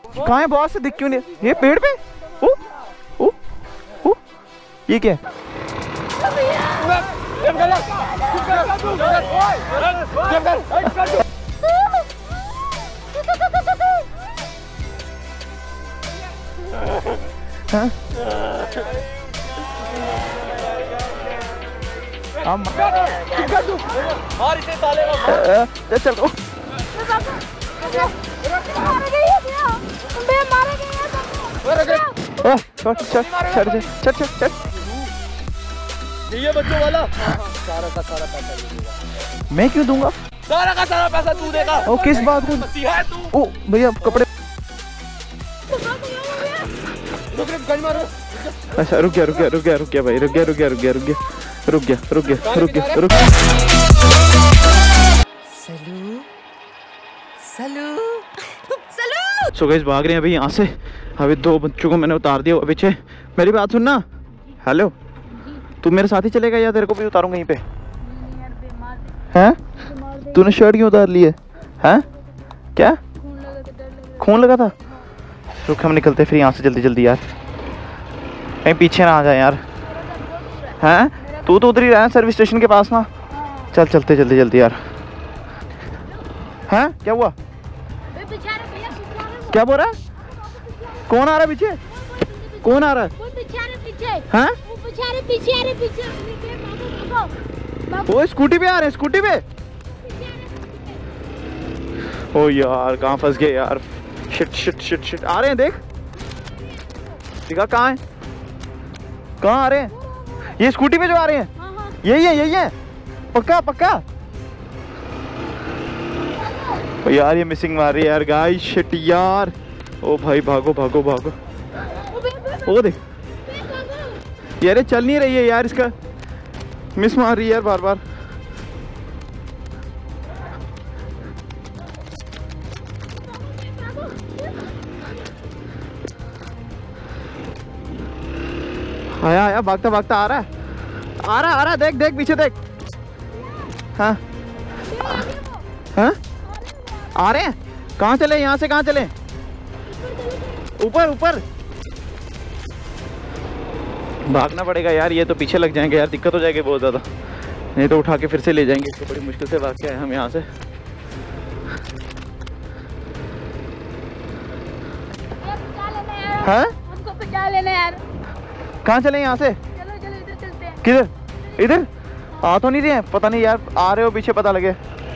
कहाँ है बॉस? दिख क्यों नहीं? ये पेड़ पे? ओ ओ ओ ये क्या है? हाँ? और इसे साले चल चल ये बच्चों वाला सारा का सारा पैसा मैं क्यों दूंगा? सारा का सारा पैसा तू देगा। ओ किस बात को? मसीहा है तू। ओ भैया कपड़े। गन मारो। अच्छा रुक गया भाई, रुक गया। सो गाइस भाग रहे हैं अभी यहाँ से। अभी 2 बच्चों को मैंने उतार दिया पीछे। मेरी बात सुनना। हेलो, तू मेरे साथ ही चलेगा या तेरे को भी उतारूं कहीं पे? हैं? तूने शर्ट क्यों उतार ली है? हैं? क्या खून लगा था? रुक हम निकलते फिर यहाँ से जल्दी यार, कहीं पीछे ना आ जाए यार। हैं? तू तो उधर ही रहा है सर्विस स्टेशन के पास ना। चल चलते जल्दी यार। हैं? क्या हुआ? क्या बोल रहा है? कौन आ रहा है पीछे? कौन आ रहा है? हैं? वो स्कूटी पे आ रहे हैं, स्कूटी पे। ओ यार कहाँ फंस गए यार। शिट आ रहे हैं, देख दिखा कहाँ है? कहाँ आ रहे हैं? ये स्कूटी पे जो आ रहे हैं यही है पक्का। ओ यार ये मिसिंग मार रही है यार गाइस। शिट यार। ओ भाई भागो। ओ देख यार, चल नहीं रही है यार, इसका मिस मार रही है यार बार। आया भागता आ रहा है। देख पीछे देख। हाँ आ रहे हैं। कहाँ चले? यहाँ से कहाँ चले? ऊपर भागना पड़ेगा यार, ये तो पीछे लग जाएंगे यार, दिक्कत हो जाएगी बहुत ज़्यादा। नहीं तो उठा के फिर से ले जाएंगे इसको। बड़ी मुश्किल से भाग के आए हम यहाँ से। हैं? हमको बचा लेना यार। कहाँ चले यहाँ से? चलो इधर चलते हैं। किधर? इधर आ तो नहीं रहे हैं, पता नहीं यार। आ रहे हो पीछे, पता लगे।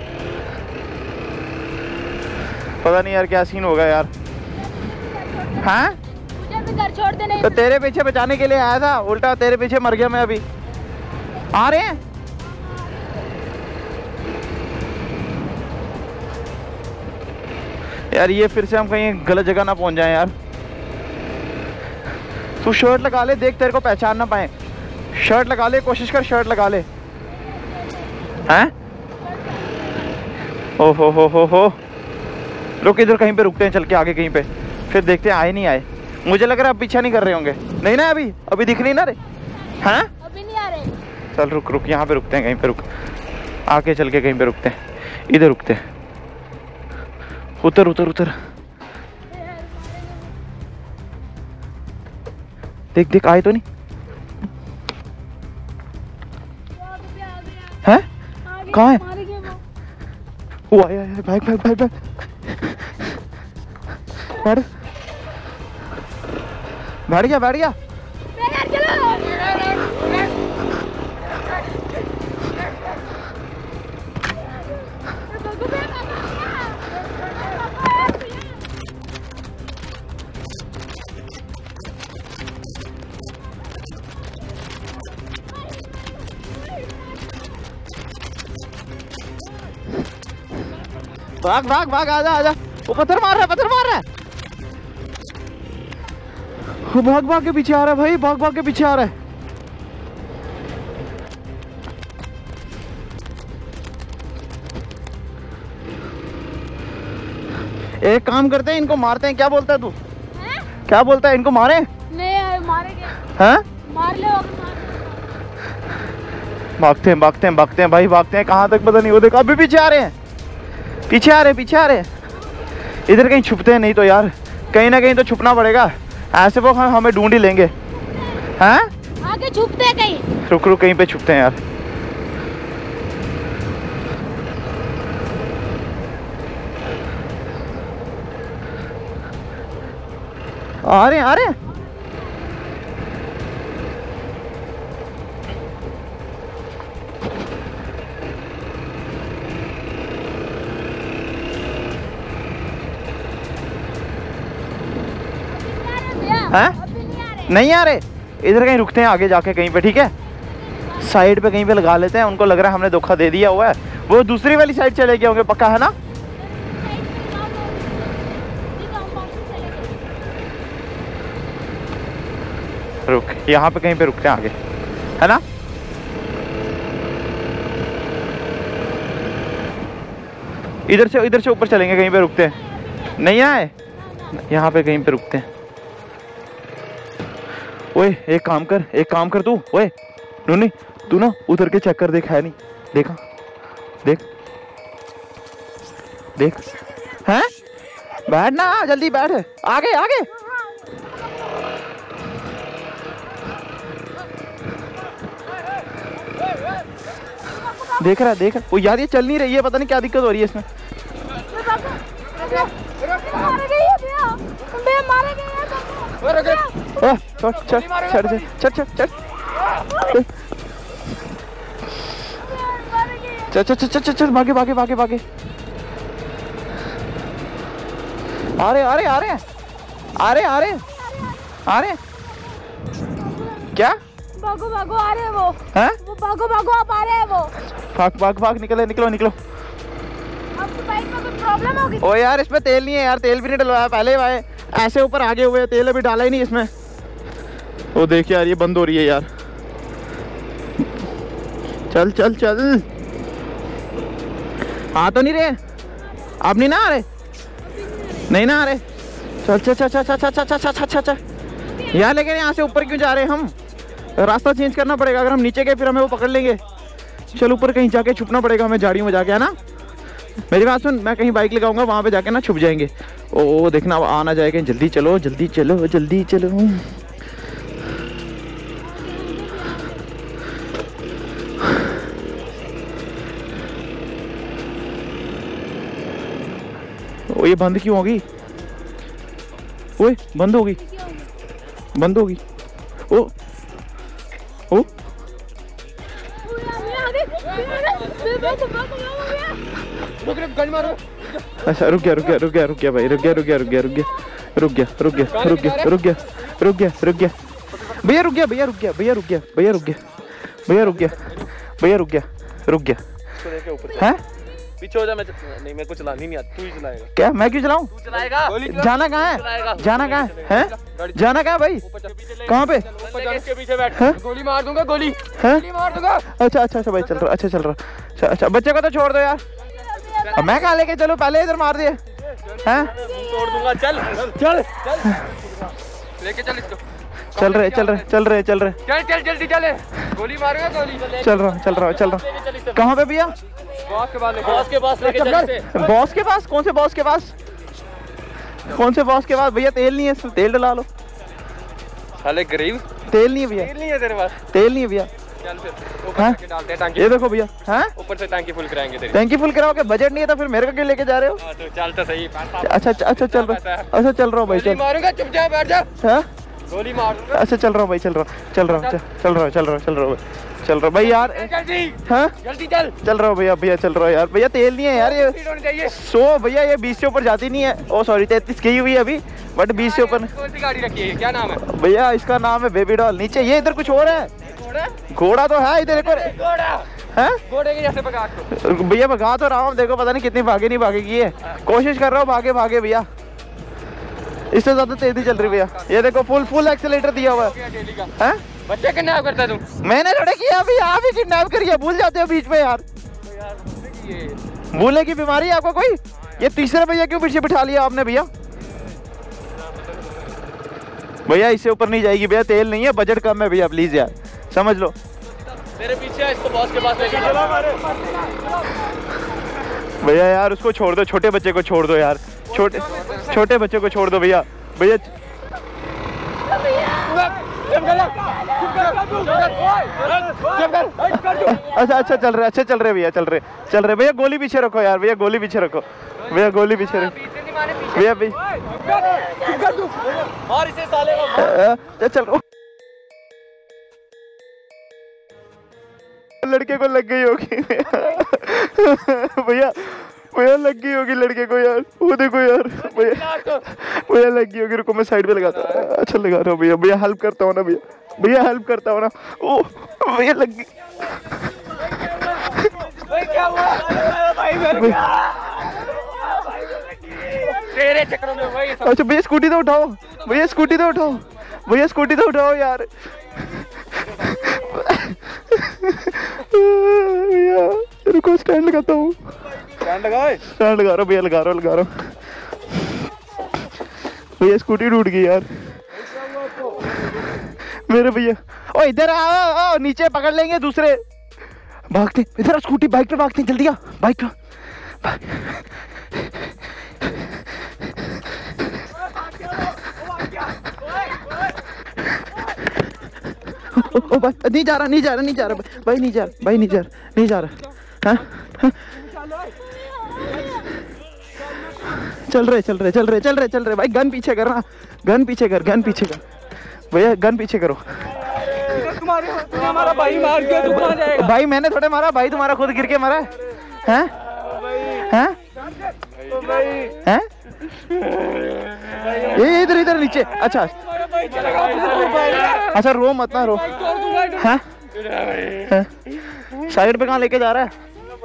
पता नहीं यार क्या सीन होगा यार। हाँ? मुझे भी घर छोड़ दे। नहीं तो तेरे पीछे बचाने के लिए आया था, उल्टा तेरे पीछे मर गया मैं अभी। आ रहे हैं? यार ये फिर से हम कहीं गलत जगह ना पहुंच जाएं यार। तू शर्ट लगा ले, देख तेरे को पहचान ना पाए। शर्ट लगा ले, कोशिश कर शर्ट लगा ले। हैं? ओ हो। रुक इधर कहीं पे रुकते हैं, चल के आगे कहीं पे, फिर देखते हैं आए नहीं आए। मुझे लग रहा है अब पीछा नहीं कर रहे होंगे। नहीं ना अभी दिख नहीं ना रे। हैं? अभी नहीं आ रहे। चल रुक यहाँ पे रुकते हैं, कहीं पे रुक। आके चल के कहीं पे रुकते हैं, इधर रुकते हैं। उतर। देख आए तो नहीं? हैं? कहाँ है? वो आया भाग। बैठ गया। भाग आजा। वो पत्थर मार रहा है। वो भाग के पीछे आ रहा है भाई, भाग के पीछे आ रहा है। एक काम करते हैं, इनको मारते हैं। क्या बोलता है तू? क्या बोलता है? इनको मारे? नहीं यार, मारेंगे। हैं? मार ले। भागते हैं भाई, भागते हैं। कहाँ तक पता नहीं। वो देखो अभी पीछे आ रहे हैं। इधर कहीं छुपते हैं, नहीं तो यार कहीं ना कहीं तो छुपना पड़ेगा, ऐसे वो हमें ढूंढ ही लेंगे। हैं आगे छुपते हैं कहीं। रुक रुक कहीं पे छुपते हैं यार। आ रहे हैं आ रहे हैं। हैं? नहीं आ रहे, इधर कहीं रुकते हैं आगे जाके कहीं पे, ठीक है? साइड पे कहीं पे लगा लेते हैं, उनको लग रहा है हमने धोखा दे दिया हुआ है, वो दूसरी वाली साइड चले गए होंगे, पक्का है ना? रुक, यहाँ पे कहीं पे रुकते हैं आगे, है ना? इधर से ऊपर चलेंगे, कहीं पे रुकते हैं। नहीं आए, यहाँ पे कहीं पे रुकते हैं। ओए एक काम कर तू, ओए नूनी तू ना उधर के चक्कर देख, है नहीं देखा? देख देख, हैं? बैठ ना, जल्दी बैठ, आगे आगे। देख रहा वो यार, ये चल नहीं रही है, पता नहीं क्या दिक्कत हो रही है इसमें। चल भागे भागे भागे भागे। आ रहे क्या? भागो भागो आ रहे हैं वो। हैं? वो भागो भागो आप आ रहे हैं वो। भाग निकलो। आपकी बाइक में कोई प्रॉब्लम होगी? ओ यार इसमें तेल नहीं है यार, तेल भी नहीं डलवाया पहले भाई, ऐसे ऊपर आगे हुए, तेल अभी डाला ही नहीं इसमें। ओ देख यार ये बंद हो रही है यार। चल आ तो नहीं रहे, अब नहीं ना आ रहे, नहीं ना आ रहे। चल यार, लेकिन यहाँ से ऊपर क्यों जा रहे हैं हम? रास्ता चेंज करना पड़ेगा, अगर हम नीचे गए फिर हमें वो पकड़ लेंगे। चल ऊपर कहीं जाके छुपना पड़ेगा हमें, झाड़ियों में जाके, है ना? मेरी बात सुन, मैं कहीं बाइक लगाऊंगा, वहाँ पे जाके ना छुप जाएंगे। ओ देखना आ ना जाएगा, जल्दी चलो। ओ ये बंद क्यों होगी? ओए बंद होगी। ओ गन मारो। अच्छा रुक गया भाई, रुक गया। भैया रुक गया। हैं? पीछे हो जा, मैं नहीं, मेरे को चलानी नहीं आती, तू ही चलाएगा। क्या मैं क्यों चलाऊं? तू चलाएगा। जाना कहाँ है? जाना कहाँ है? भाई कहाँ पे? इसके पीछे बैठ, गोली मार दूंगा, गोली मार दूंगा। अच्छा भाई चल रहा। अच्छा बच्चे को तो छोड़ दो यार, अब मैं कहाँ लेके चलूं? पहले इधर मार दिए हैं। तोड़ दूंगा। चल लेके चल इसको। चल रहे चल जल्दी चल, गोली मारूंगा, गोली। चल रहा। कहाँ पे भैया? बॉस के पास लेके चल। बॉस के पास? कौन से बॉस के पास? भैया तेल नहीं है इसमें, तेल डला लो। साले गरीब, तेल नहीं है भैया। तेल नहीं है भैया। चल फिर ऊपर से डालते हैं टंकी। ये देखो भैया, हैं? ऊपर से टंकी फुल कराएंगे तेरी। टंकी फुल कराओगे? बजट नहीं है तो फिर मेरे को क्यों लेके जा रहे हो? तो चल तो सही। अच्छा चल रहा हूँ भाई, चल मारूंगा, चुपचाप बैठ जा। गोली मारूंगा। अच्छा चल रहा हूँ भाई यार। जल्दी चल रहा हूँ भैया चल रहा हूँ यार। भैया तेल नहीं है यार, ये भैया ये 20 से ऊपर जाती नहीं है। ओ सॉरी 33 की हुई है अभी, बट 20 से ऊपर। कौन सी गाड़ी रखी है, क्या नाम है भैया? इसका नाम है बेबी डॉल। नीचे ये इधर कुछ और है, घोड़ा तो है इधर, एक और है। घोड़े के जैसे भगा तो भैया भगा तो रहा हूँ, देखो पता नहीं कितनी भागे नहीं भागेगी ये, कोशिश कर रहा हूँ भागे भैया, इससे ज्यादा तेजी चल रही भैया। ये देखो फुल एक्सीलेटर दिया हुआ है। बच्चे किडनैप करता तू? मैंने थोड़े किया, अभी आप ही किडनैप करिए, भूल जाते हो बीच में यार। भूलने की बीमारी है आपको कोई? ये तीसरे भैया क्यों पीछे बिठा लिया आपने भैया? भैया इससे ऊपर नहीं जाएगी भैया, तेल नहीं है, बजट कम है भैया, प्लीज यार समझ लो। मेरे पीछे इसको बॉस के पास लेके चलो। भैया यार उसको छोड़ दो, छोटे बच्चे को छोड़ दो यार, छोटे बच्चे को छोड़ दो भैया। भैया अच्छा चल रहे भैया, चल रहे भैया। गोली पीछे रखो यार भैया, गोली पीछे रखो भैया, गोली पीछे रखो भैया और इसे साले को चल। लड़के को लग गई होगी भैया, भैया लग गई होगी लड़के को यार, वो देखो यार भैया लग गई होगी। रुको मैं साइड पे लगाता हूँ। अच्छा लगा रहा हूँ भैया, भैया हेल्प करता हूँ ना भैया हेल्प करता हूँ ना। ओ भैया लग गई। क्या हुआ भाई? तेरे चक्करों में भाई। अच्छा भैया स्कूटी तो उठाओ, भैया स्कूटी तो उठाओ, भैया स्कूटी तो उठाओ यार। भैया रुको स्टैंड लगाता हूँ। स्टैंड लगाए? स्टैंड लगा रहा हूँ भैया, लगा रहा हूँ भैया। स्कूटी टूट गई यार मेरे भैया। ओ इधर आओ, नीचे पकड़ लेंगे दूसरे। भागते इधर, स्कूटी बाइक पे भागते, जल्दी आ बाइक पे। ओ भाई नहीं जा रहा भाई, नहीं जा रहा। हाँ चल रहे भाई। गन पीछे कर भैया, गन पीछे करो। तुम्हारा भाई मार दिया, तू कहाँ जाएगा? भाई मैंने थोड़े मारा, भाई तुम्हारा खुद गिर के मारा है। ये इधर नीचे। अच्छा रो मत ना रो। साइड पे कहाँ लेके जा रहा है?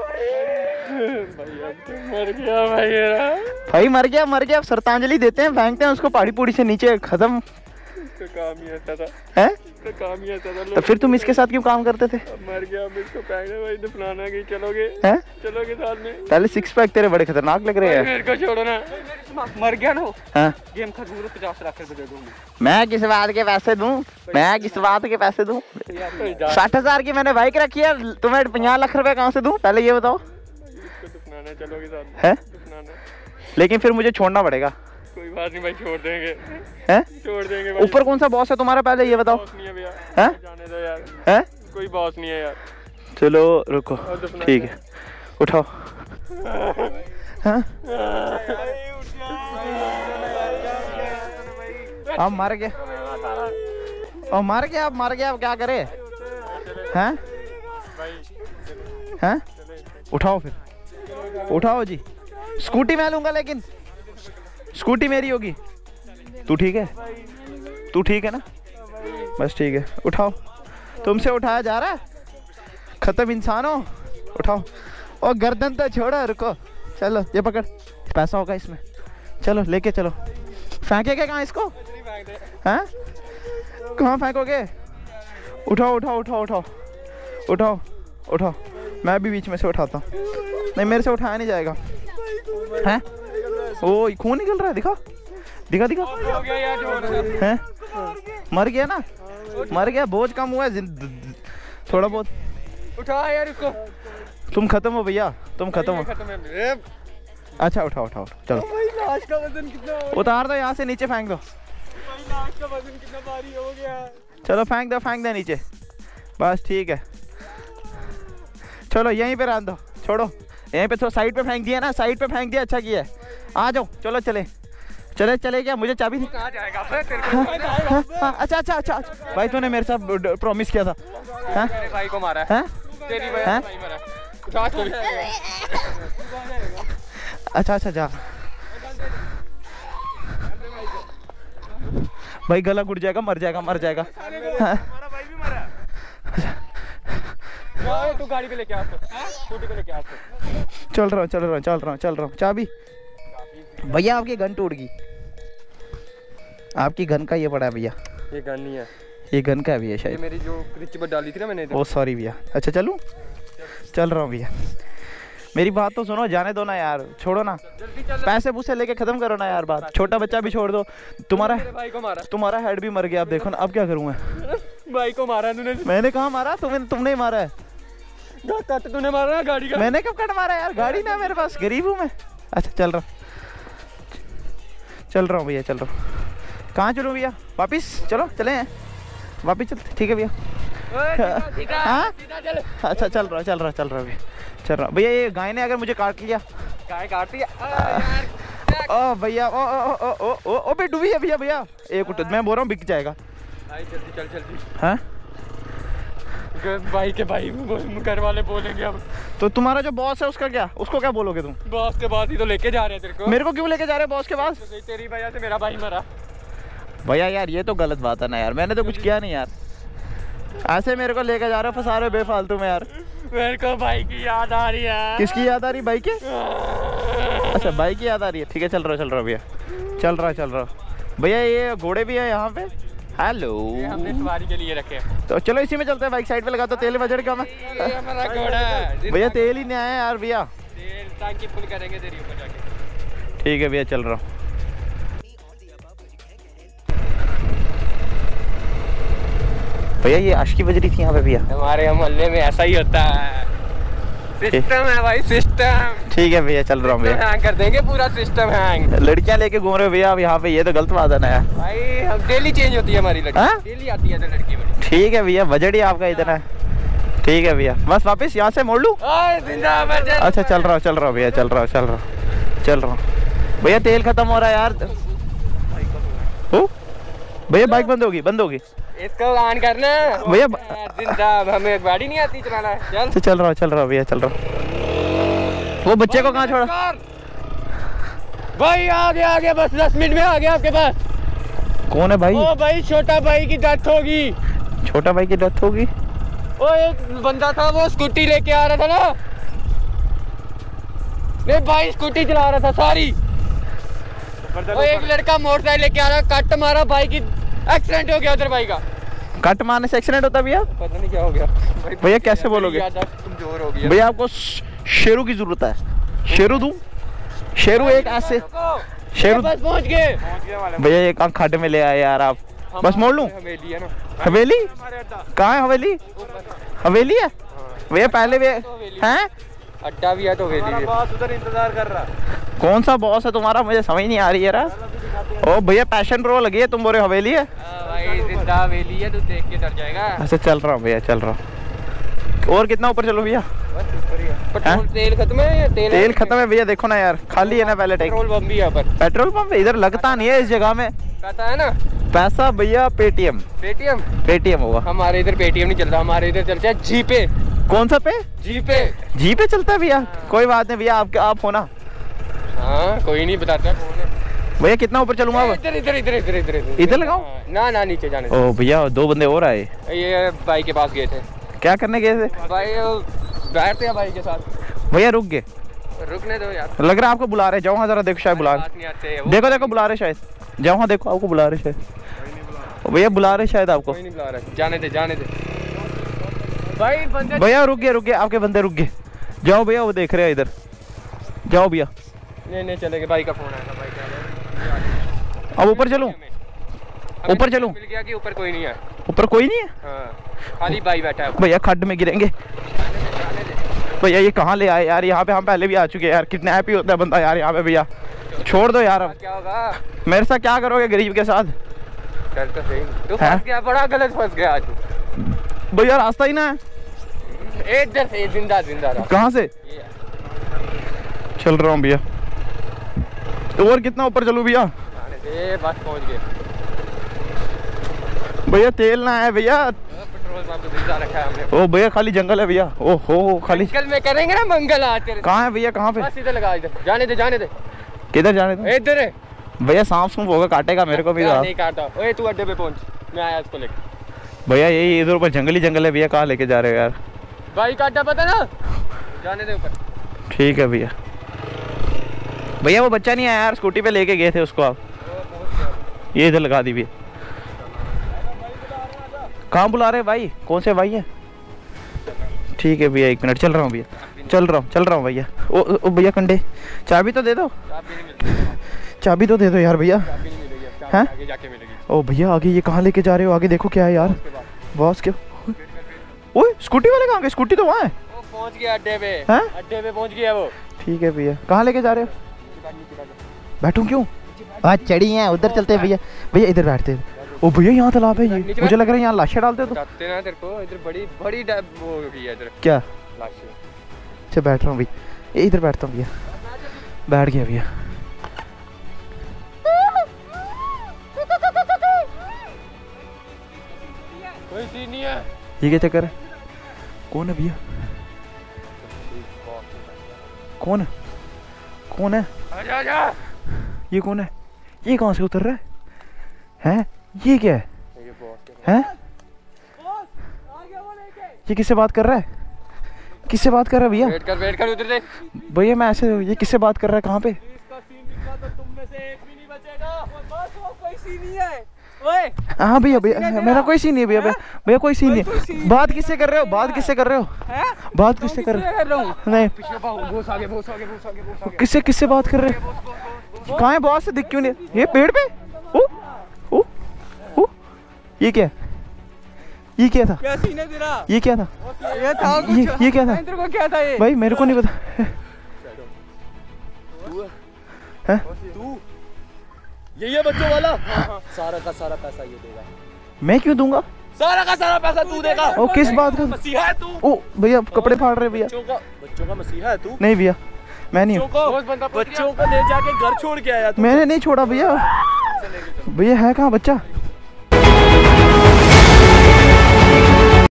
भाई मर गया। श्रद्धांजलि देते हैं, फेंकते हैं उसको पहाड़ी पूड़ी से नीचे, खत्म। काम ही ऐसा था। तो फिर तुम इसके साथ क्यों काम करते थे? मर गया, अब इसको फेंकना भाई, दफनाना की। चलोगे साथ में? पहले 6 पैक तेरे बड़े खतरनाक लग रहे हैं। मेरे को छोड़ो ना, मर गया ना। हाँ? गेम खत्म, 50 लाख रुपए दे दूंगा। मैं किस बात के पैसे दूं? 60,000 की मैंने बाइक रखी है, तुम्हें 50 लाख रुपए कहाँ से दूं? पहले ये बताओ। दफनाना चलोगे साथ में? है? लेकिन फिर मुझे छोड़ना पड़ेगा। कोई बात नहीं भाई, छोड़ देंगे भाई। ऊपर कौन सा बॉस है तुम्हारा, पहले ये बताओ। बॉस नहीं है भैया, हैं? जाने दो यार। हैं? कोई बॉस नहीं है यार। चलो रुको, ठीक है उठाओ। हाँ? अब मर गया, अब क्या करे? हैं? उठाओ फिर, उठाओ जी। स्कूटी मैं लूंगा, लेकिन स्कूटी मेरी होगी। तू ठीक है ना? बस ठीक है, उठाओ। तुमसे उठाया जा रहा है, खत्म इंसान हो। उठाओ। और गर्दन तो छोड़ो, रुको। चलो ये पकड़, पैसा होगा इसमें। चलो लेके चलो। फेंकेगे कहाँ इसको? हैं? कहाँ फेंकोगे? उठाओ। मैं भी बीच में से उठाता हूँ। नहीं मेरे से उठाया नहीं जाएगा। हैं? ओ खून निकल रहा है, दिखा। हैं? मर गया ना? बोझ कम हुआ है थोड़ा बहुत। उठा यार इसको। तुम खत्म हो भैया, तुम खत्म हो। अच्छा उठाओ चलो। लाश का वजन कितना हो? उतार दो यहाँ से, नीचे फेंक दो। लाश का वजन कितना भारी हो गया? चलो फेंक दो नीचे, बस ठीक है। चलो यहीं पे रख दो, छोड़ो। यहीं पे तो साइड पे फेंक दिया ना, अच्छा किया है। आ जाओ, चलो चले क्या? मुझे चाबी नहीं। कहाँ जाएगा? अच्छा भाई तूने मेरे साथ प्रॉमिस किया था। मेरे भाई को मारा है। तेरी भाई मारा। उठा इसको भी। अच्छा जा भाई, गला घुट जाएगा, मर जाएगा। हमारा भाई भी मरा। तू गाड़ी पे लेके आ, स्कूटी पे लेके आ। चल रहा हूँ। चाबी भैया, आपकी गन टूट गई। आपकी गन का ये पड़ा है भैया। ये गन नहीं है, ये गन का है भैया शायद। ये मेरी जो रिच पर डाली थी ना मैंने। ओ सॉरी भैया। अच्छा चलूं? चल रहा हूँ भैया। मेरी बात तो सुनो, जाने दो ना यार, छोड़ो ना। पैसे पूसे लेके खत्म करो ना यार बात। छोटा बच्चा भी छोड़ दो। तुम्हारा भाई को मारा, तुम्हारा हेड भी मर गया। अब देखो ना, अब क्या करूँ मैं? भाई को मारा तूने। मैंने कहाँ मारा? तुमने ही मारा है। कट तूने मारा ना गाड़ी का। मैंने कब कट मारा यार? गाड़ी ना मेरे पास, गरीब हूँ मैं। अच्छा चल रहा हूँ भैया, चल रहा हूँ। कहाँ चलूँ भैया? वापिस चलो, चले हैं वापिस चलते। ठीक है भैया। हाँ अच्छा चल रहा भैया, चल रहा भैया। ये गाय ने अगर मुझे काट लिया, गाय काटती है ओ भैया, ओ बेटू भैया भैया भैया एक उठ, मैं बोल रहा हूँ बिक जाएगा भाई। जल्दी चल जल्दी। हाँ भाई के भाई घर वाले बोलेंगे अब। तो तुम्हारा जो बॉस है उसका क्या, उसको क्या बोलोगे तुम? बॉस के बाद ही तो लेके जा रहे हैं तेरे को। मेरे को क्यों लेके जा रहे हैं बॉस के पास? तेरी वजह से मेरा भाई मरा। भैया यार ये तो गलत बात है ना यार, मैंने तो कुछ किया नहीं यार, ऐसे मेरे को लेके जा रहे हो, फंसा रहे हो बेफालतू में यार। मेरे को भाई की याद आ रही है। किसकी याद आ रही? भाई की? अच्छा भाई की याद आ रही है। ठीक है चल रहा भैया, चल रहा भैया। ये घोड़े भी है यहाँ पे। हेलो, हमने सवारी के लिए रखे। तो चलो इसी में चलते हैं, बाइक साइड पे लगा दो, तेल बजट क्या मैं हमारा घोड़ा भैया, तेल ही नहीं आया यार भैया। तेल टांकी फुल करेंगे तेरी ऊपर जाके। ठीक है भैया चल रहा हूँ। भैया ये आशिकी बज रही थी यहाँ पे भैया। हमारे मोहल्ले में ऐसा ही होता है, सिस्टम है भाई, सिस्टम। ठीक है भैया चल रहा हूँ भैया। हैंग कर देंगे पूरा सिस्टम हैंग। लड़कियाँ लेके घूम रहे हो भैया अब यहाँ पे, ये तो गलत बात है ना यार भाई। हम डेली चेंज होती है हमारी लड़की, डेली आती है लड़की बड़ी। ठीक है भैया, बजट ही आपका इतना है। ठीक है भैया, बस वापस यहाँ से मोड़ लूँ? अच्छा चल रहा भैया, चल रहा हूँ भैया। तेल खत्म हो रहा है यार। भैया बाइक बंद होगी। इसको ऑन करना भैया। जिंदा, हमें गाड़ी नहीं आती चलाना। चल रहा भैया, चल रहा। वो बच्चे को कहाँ छोड़ा? भाई आ गया बस 10 मिनट में आ गया आपके पास। कौन है भाई? ओ भाई छोटा भाई की डेथ होगी। छोटा भाई की डेथ होगी? ओ एक बंदा था, वो स्कूटी लेके आ रहा था ना। नहीं भाई स्कूटी चला रहा था सारी। ओ एक लड़का मोटरसाइकिल लेके आ रहा, कट मारा, भाई की एक्सीडेंट हो गया उधर। भाई का कट मारने से एक्सीडेंट होता भैया? पता नहीं क्या हो गया भैया। कैसे बोलोगे कमजोर हो गया भैया? आपको शेरू की जरूरत है। शेरू दूं? शेरू एक ऐसे शेरू बस पहुंच गए भैया। एक आंख खाटे में ले आए यार आप, बस मोड़ लूं? हवेली है ना। हवेली कहाँ है? हवेली है भैया? पहले भी हैं? अड्डा भी है तो हवेली भी। बॉस उधर इंतजार कर रहा। कौन सा बॉस है तुम्हारा? मुझे समझ नहीं आ रही है यार। ओ भैया पैशन प्रो लगी है, तुम बोल रहे हो हवेली है? भाई जिंदा हवेली है, तू देख के डर जाएगा। अच्छा चल रहा हूँ भैया, चल रहा हूँ। और कितना ऊपर चलो भैया? पेट्रोल तेल खत्म है या तेल खत्म है भैया? देखो ना यार, खाली है ना पहले टैंक। पेट्रोल पंप भी है पर। पेट्रोल पंप इधर लगता नहीं है इस जगह में। कहता है ना पैसा भैया पेटीएम होगा। हमारे इधर पेटीएम नहीं चलता, हमारे इधर चलता है जीपे। कौन सा पे? जीपे चलता है भैया? कोई बात नहीं भैया, आप हो ना? हाँ कोई नहीं, बताता भैया। कितना ऊपर चलूंगा? इधर लगाऊं? ना नीचे जाने। ओ भैया 2 बंदे और आए। ये भाई के पास गए थे। क्या करने गए थे? भाई बैठते हैं भाई के साथ। भैया रुक गए? रुकने दो यार। लग रहा है आपको बुला रहे। जाओ हाँ जरा, देखो शायद बुला रहे। देखो बुला रहे शायद। जाओ हाँ देखो, आपको बुला रहे शायद। भैया बुला रहे शायद आपको। कोई नहीं बुला रहा, जाने दे भाई। बंदे भैया रुक गए, आपके बंदे रुक गए। जाओ भैया, वो देख रहे हैं इधर। जाओ भैया। नहीं चलेंगे, भाई का फोन आया था। भाई अब ऊपर चलूं? ऊपर चलूं? मिल गया कि ऊपर कोई नहीं है। ऊपर कोई नहीं है? हाँ खाली भाई बैठा है भैया। खड्ड में गिरेंगे भैया। ये कहाँ ले आए यार? यहाँ पे हम पहले भी आ चुके हैं यार। कितना हैप्पी होता है बंदा यार यहाँ पे। भैया छोड़ दो यार। अब क्या होगा? मेरे साथ क्या करोगे गरीब के साथ? चल तो सही। तू फंस गया, बड़ा गलत फंस गया आज भैया। रास्ता ही ना है इधर से। जिंदा रहा। कहाँ से? चल रहा हूँ भैया। और कितना ऊपर चलूँ भैया? बस पहुँच गए भैया। तेल ना है भैया। पेट्रोल पंप तो जिंदा रखा है हमने। ओ भैया खाली जंगल है भैया। ओहो खाली जंगल में करेंगे ना मंगल आज तेरे। कहाँ है भैया? कहाँ पे? बस इधर लगा, इधर जाने दे। किधर जाने दो? इधर है भैया। सांप सूप होगा, काटेगा मेरे को भी। नहीं काटता। ओए तू अड्डे पे पहुंच, मैं आया उसको लेके। भैया यही इधर ऊपर जंगल है भैया। कहाँ लेके जा रहे हो यार? भाई का अड्डा पता ना, जाने दे ऊपर। ठीक है भैया। भैया वो बच्चा नहीं आया यार, स्कूटी पे लेके गए थे उसको आप। ये इधर लगा दी भैया। कहाँ बुला रहे भाई? कौन से भाई है? ठीक है भैया 1 मिनट। चल रहा हूँ भैया, चल रहा हूँ भैया। ओ भैया कंडे, चाबी तो दे दो। चाबी तो दे दो यार भैया। हैं? ओ भैया आगे ये कहाँ लेके जा रहे हो? आगे देखो क्या है यार। बॉस क्या? ओए स्कूटी वाले कहाँ गए? स्कूटी तो वहाँ है। वो पहुँच गया अड्डे पे। हैं? अड्डे पे पहुँच गया वो। ठीक है भैया। कहाँ लेके जा रहे हो? बैठूं क्यों? आज चढ़ी हैं उधर चलते हैं भैया। भैया इधर बैठते हैं। ओ भैया यहाँ तालाब है ये, मुझे लग रहा है यहाँ लाशें डालते हो तो। बताते ना तेरे को, इधर बड़ी बड़ी वो हो गई है इधर क्या? लाशें। अच्छा बैठ रहा हूँ भैया, इधर बैठता हूँ भैया। बैठ गया भैया। कोई सीन नहीं है। ये क्या चक्कर है? कौन है भैया? कौन है? कौन है? आजा आजा। ये कौन है? ये कहाँ से उतर रहा है? हैं? ये क्या है? ये बॉस हैं? ये किससे बात कर रहा है? किससे बात कर रहा है भैया? वेट कर उधर देख। भैया मैं ऐसे, ये किससे बात कर रहा है? कहाँ पे? इसका सीन दिखा तो तुम में से एक भी नहीं बचेगा। बस वो कोई सीन नहीं है। ओए हाँ भैया भैया मेरा कोई सीन नहीं है भैया। भैया कोई सीन नहीं है। बात किससे कर रहे हो? बात किससे कर रहे हो? बात किससे कर रहे हो? नहीं बहुत आगे। किससे किससे बात कर रहे हो? कहाँ है बॉस? दिख क्यों नहीं? ये पेड़ पे? ओ ओ ओ ये क्या? ये क्या था? क्या सीन है तेरा? ये क्या था? ये था कुछ। ये क्या था? तेरे को क्या था ये? भाई मेरे को नहीं पता। हैं? तू ये बच्चों वाला सारा का सारा पैसा ये देगा। मैं क्यों दूंगा? सारा का सारा पैसा तू देगा। ओ किस बात का? मसीहा है तू। ओ भैया कपड़े फाड़ रहे भैया। बच्चों का मसीहा है तू। नहीं भैया मैं नहीं हूँ। बच्चों को ले जाके घर छोड़ के आया तू। मैंने नहीं छोड़ा भैया। भैया है कहाँ बच्चा?